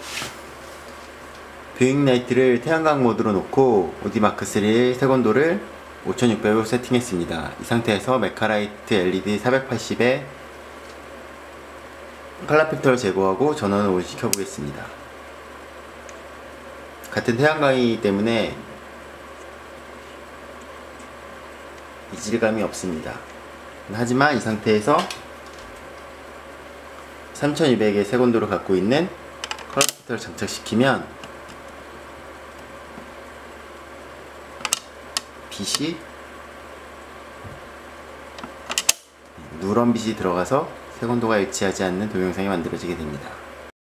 뷰잉 라이트를 태양광 모드로 놓고 오디마크3 색온도를 5600으로 세팅했습니다. 이 상태에서 메카라이트 LED 480에 컬러 필터를 제거하고 전원을 온 시켜 보겠습니다. 같은 태양광이기 때문에 이질감이 없습니다. 하지만 이 상태에서 3200의 색온도를 갖고 있는 컬러 필터를 장착시키면 빛이 누런 빛이 들어가서 색온도가 일치하지 않는 동영상이 만들어지게 됩니다.